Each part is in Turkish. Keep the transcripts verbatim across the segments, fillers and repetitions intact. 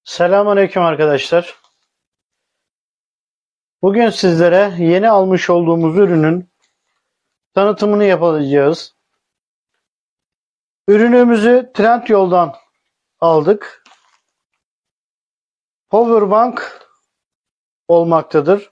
Selamünaleyküm arkadaşlar. Bugün sizlere yeni almış olduğumuz ürünün tanıtımını yapacağız. Ürünümüzü Trendyol'dan aldık. Powerbank olmaktadır.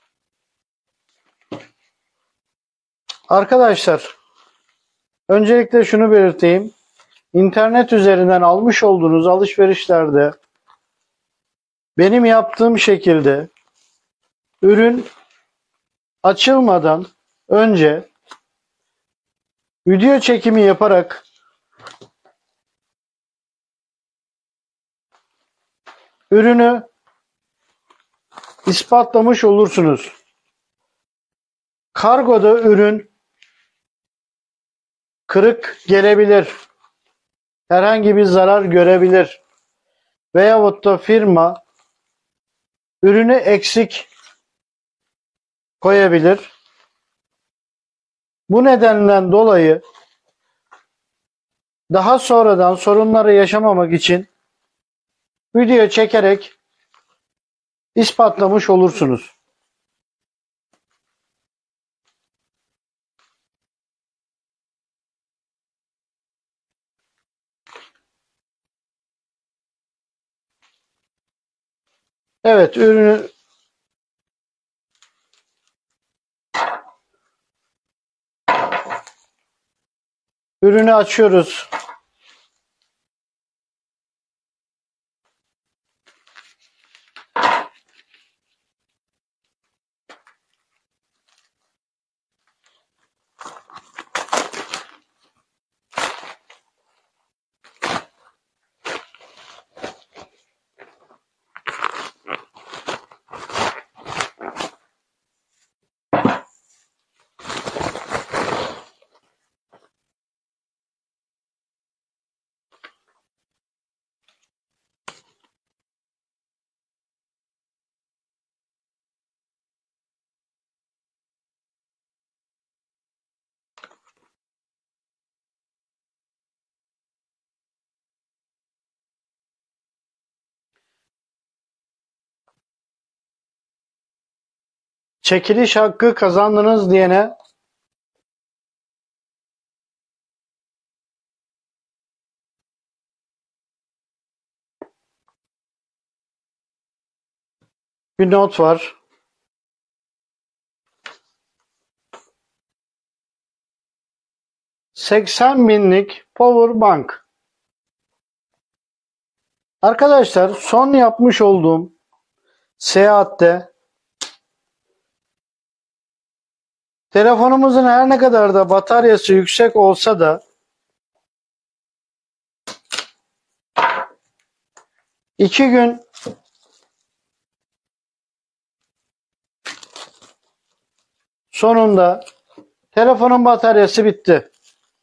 Arkadaşlar, öncelikle şunu belirteyim. İnternet üzerinden almış olduğunuz alışverişlerde benim yaptığım şekilde ürün açılmadan önce video çekimi yaparak ürünü ispatlamış olursunuz. Kargoda ürün kırık gelebilir, herhangi bir zarar görebilir veyahut da firma ürünü eksik koyabilir. Bu nedenden dolayı daha sonradan sorunları yaşamamak için video çekerek ispatlamış olursunuz. Evet, ürünü ürünü açıyoruz. Çekiliş hakkı kazandınız diyene bir not var. seksen binlik power bank. Arkadaşlar, son yapmış olduğum seyahatte telefonumuzun her ne kadar da bataryası yüksek olsa da iki gün sonunda telefonun bataryası bitti.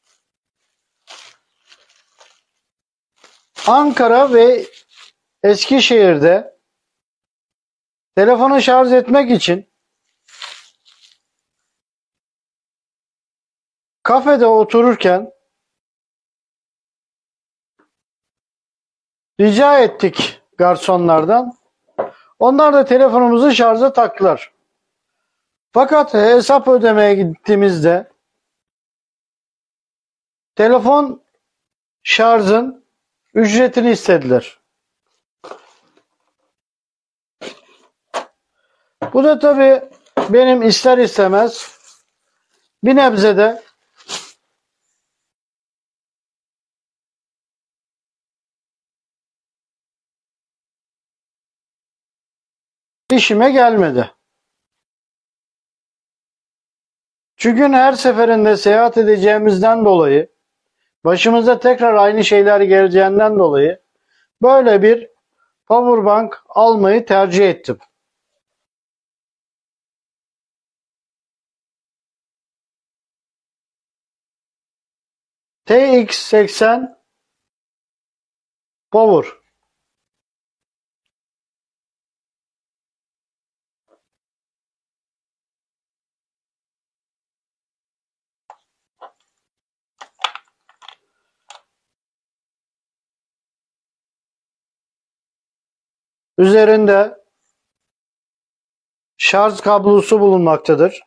Ankara ve Eskişehir'de telefonu şarj etmek için kafede otururken rica ettik garsonlardan. Onlar da telefonumuzu şarja taktılar. Fakat hesap ödemeye gittiğimizde telefon şarjın ücretini istediler. Bu da tabii benim ister istemez bir nebze de işime gelmedi. Çünkü her seferinde seyahat edeceğimizden dolayı, başımıza tekrar aynı şeyler geleceğinden dolayı böyle bir powerbank almayı tercih ettim. T X seksen Power. Üzerinde şarj kablosu bulunmaktadır.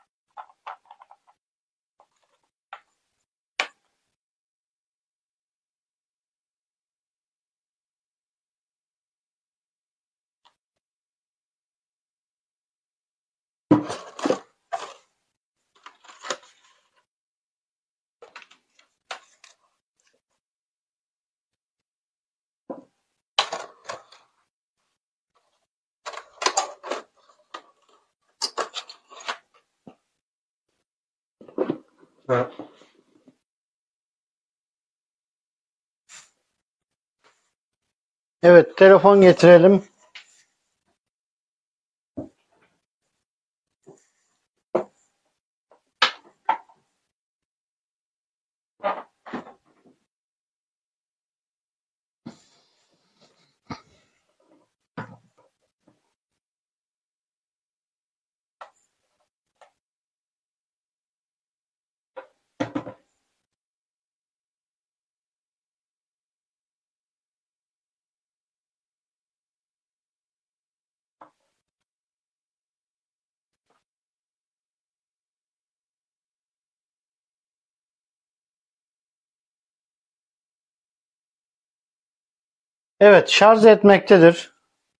Evet, telefon getirelim. Evet, şarj etmektedir.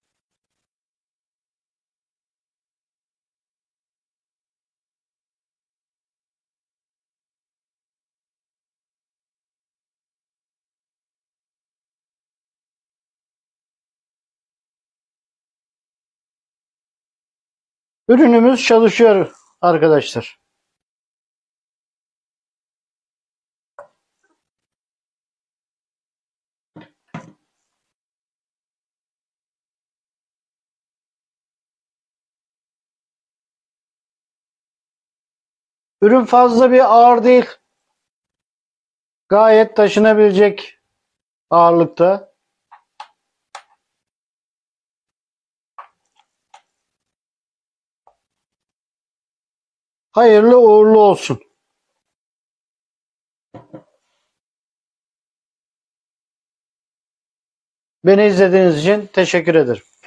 Ürünümüz çalışıyor arkadaşlar. Ürün fazla bir ağır değil. Gayet taşınabilecek ağırlıkta. Hayırlı uğurlu olsun. Beni izlediğiniz için teşekkür ederim.